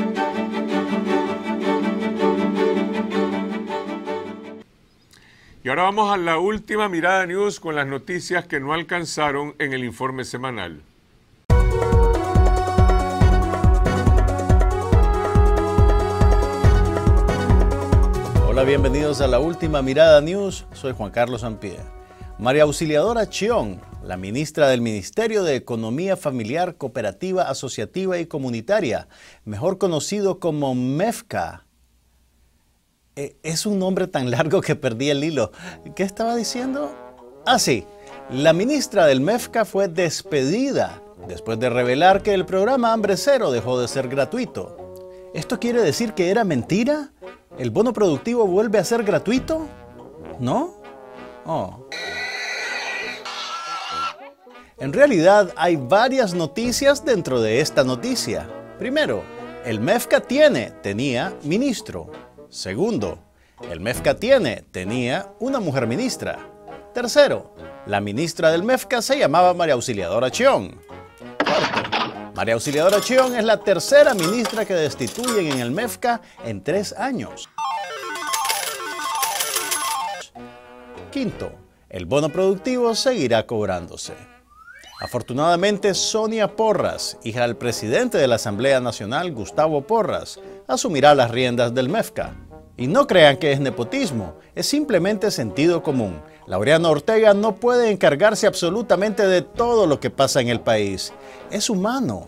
Y ahora vamos a la última mirada news con las noticias que no alcanzaron en el informe semanal. Hola, bienvenidos a la última mirada news. Soy Juan Carlos Sampié. María Auxiliadora Chión, la ministra del Ministerio de Economía Familiar, Cooperativa, Asociativa y Comunitaria, mejor conocido como MEFCA. Es un nombre tan largo que perdí el hilo. ¿Qué estaba diciendo? Ah, sí. La ministra del MEFCA fue despedida después de revelar que el programa Hambre Cero dejó de ser gratuito. ¿Esto quiere decir que era mentira? ¿El bono productivo vuelve a ser gratuito? ¿No? Oh. En realidad hay varias noticias dentro de esta noticia. Primero, el MEFCA tenía ministro. Segundo, el MEFCA tenía una mujer ministra. Tercero, la ministra del MEFCA se llamaba María Auxiliadora Chión. Cuarto, María Auxiliadora Chión es la tercera ministra que destituyen en el MEFCA en 3 años. Quinto, el bono productivo seguirá cobrándose. Afortunadamente, Sonia Porras, hija del presidente de la Asamblea Nacional, Gustavo Porras, asumirá las riendas del MEFCA. Y no crean que es nepotismo, es simplemente sentido común. Laureano Ortega no puede encargarse absolutamente de todo lo que pasa en el país. Es humano.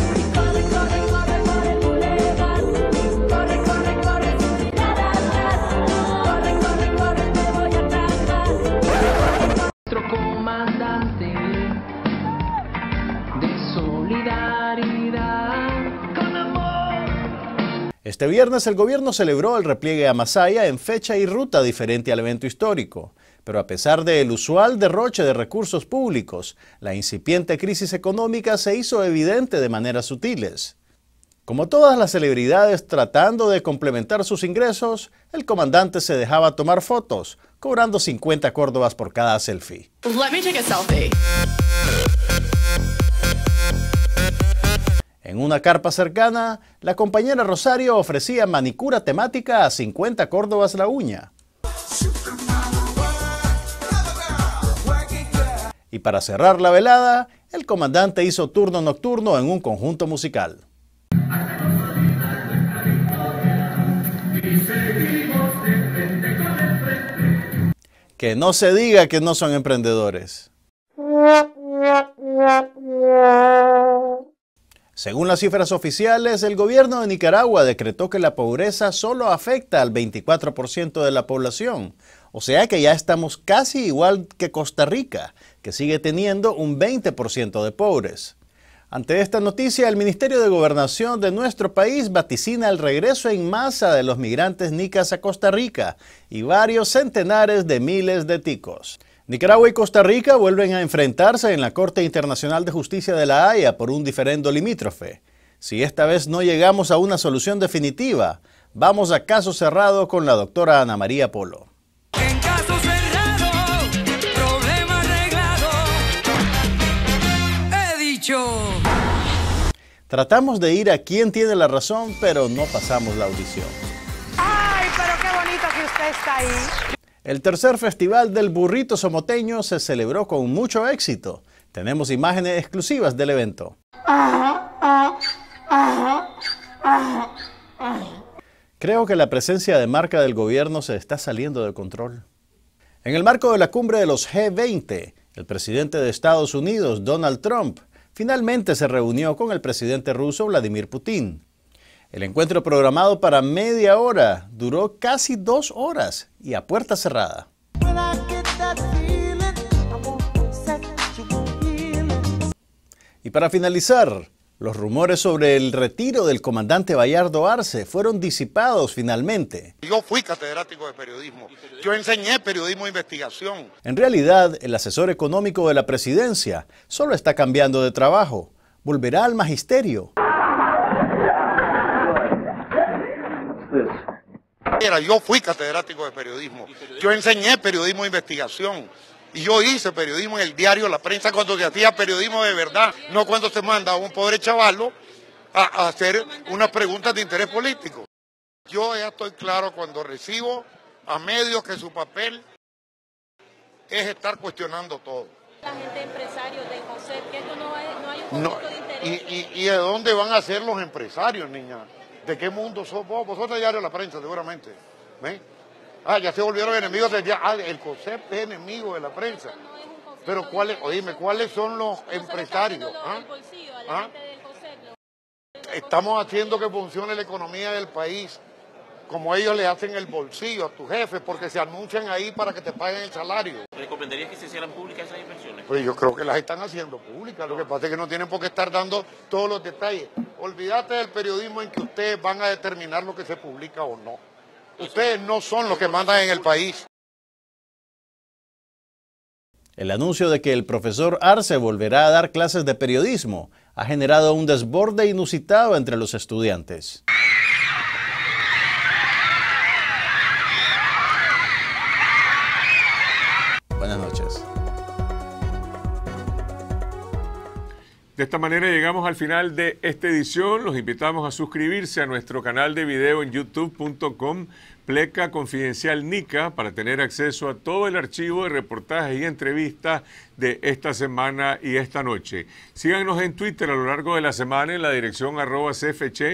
Este viernes el gobierno celebró el repliegue a Masaya en fecha y ruta diferente al evento histórico. Pero a pesar del usual derroche de recursos públicos, la incipiente crisis económica se hizo evidente de maneras sutiles. Como todas las celebridades tratando de complementar sus ingresos, el comandante se dejaba tomar fotos, cobrando 50 córdobas por cada selfie. Let me take a selfie. En una carpa cercana, la compañera Rosario ofrecía manicura temática a 50 córdobas la uña. Y para cerrar la velada, el comandante hizo turno nocturno en un conjunto musical. Que no se diga que no son emprendedores. Según las cifras oficiales, el gobierno de Nicaragua decretó que la pobreza solo afecta al 24% de la población. O sea que ya estamos casi igual que Costa Rica, que sigue teniendo un 20% de pobres. Ante esta noticia, el Ministerio de Gobernación de nuestro país vaticina el regreso en masa de los migrantes nicas a Costa Rica y varios centenares de miles de ticos. Nicaragua y Costa Rica vuelven a enfrentarse en la Corte Internacional de Justicia de La Haya por un diferendo limítrofe. Si esta vez no llegamos a una solución definitiva, vamos a caso cerrado con la doctora Ana María Polo. En caso cerrado, problema arreglado, he dicho. Tratamos de ir a quién tiene la razón, pero no pasamos la audición. ¡Ay, pero qué bonito que usted está ahí! El tercer festival del burrito somoteño se celebró con mucho éxito. Tenemos imágenes exclusivas del evento. Creo que la presencia de marca del gobierno se está saliendo de control. En el marco de la cumbre de los G20, el presidente de Estados Unidos, Donald Trump, finalmente se reunió con el presidente ruso, Vladimir Putin. El encuentro programado para media hora duró casi 2 horas y a puerta cerrada. Y para finalizar, los rumores sobre el retiro del comandante Bayardo Arce fueron disipados finalmente. Yo fui catedrático de periodismo. Yo enseñé periodismo de investigación. En realidad, el asesor económico de la presidencia solo está cambiando de trabajo. Volverá al magisterio. Yo fui catedrático de periodismo. Yo enseñé periodismo de investigación. Y yo hice periodismo en el diario La Prensa cuando se hacía periodismo de verdad. No cuando se manda a un pobre chavalo a hacer unas preguntas de interés político. Yo ya estoy claro cuando recibo a medios que su papel es estar cuestionando todo. La gente empresaria del COSEP, que esto no hay un conflicto de interés. ¿Y de dónde van a ser los empresarios, niña? ¿De qué mundo sos vos? Vosotros diario La Prensa, seguramente. ¿Ven? Ya se volvieron enemigos del día. El COSEP es enemigo de la prensa. No es un conflicto Pero ¿cuáles son los empresarios? El bolsillo a la gente del COSEP. Estamos haciendo que funcione la economía del país, como ellos le hacen el bolsillo a tus jefes, porque se anuncian ahí para que te paguen el salario. ¿Recomendarías que se hicieran públicas esas inversiones? Pues yo creo que las están haciendo públicas, lo que pasa es que no tienen por qué estar dando todos los detalles. Olvídate del periodismo en que ustedes van a determinar lo que se publica o no. Ustedes no son los que mandan en el país. El anuncio de que el profesor Arce volverá a dar clases de periodismo ha generado un desborde inusitado entre los estudiantes. Buenas noches. De esta manera llegamos al final de esta edición. Los invitamos a suscribirse a nuestro canal de video en youtube.com Pleca Confidencial Nica para tener acceso a todo el archivo de reportajes y entrevistas de esta semana y esta noche. Síganos en Twitter a lo largo de la semana en la dirección @cfche.